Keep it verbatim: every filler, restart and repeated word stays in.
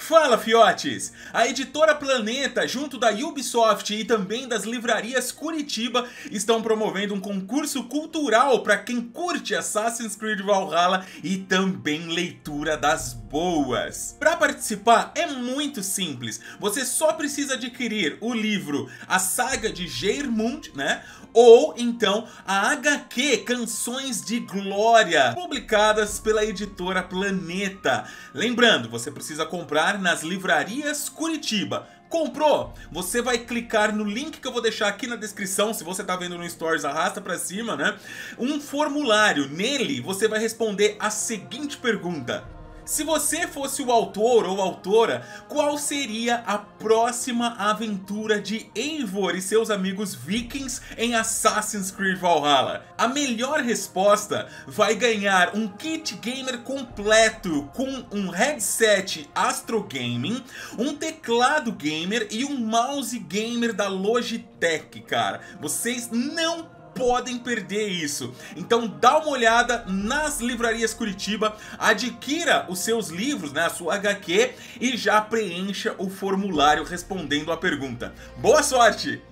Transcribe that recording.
Fala, fiotes! A editora Planeta, junto da Ubisoft e também das livrarias Curitiba, estão promovendo um concurso cultural para quem curte Assassin's Creed Valhalla e também leitura das boas. Para participar é muito simples, você só precisa adquirir o livro A Saga de Geirmund, né? Ou então a agá quê Canções de Glória, publicadas pela editora Planeta. Lembrando, você precisa comprar nas livrarias Curitiba. Comprou? Você vai clicar no link que eu vou deixar aqui na descrição. Se você tá vendo no Stories, arrasta pra cima, né? Um formulário. Nele você vai responder a seguinte pergunta: se você fosse o autor ou autora, qual seria a próxima aventura de Eivor e seus amigos vikings em Assassin's Creed Valhalla? A melhor resposta vai ganhar um kit gamer completo com um headset Astro Gaming, um teclado gamer e um mouse gamer da Logitech, cara. Vocês não podem perder isso. Então dá uma olhada nas livrarias Curitiba, adquira os seus livros, né, a sua agá quê, e já preencha o formulário respondendo a pergunta. Boa sorte!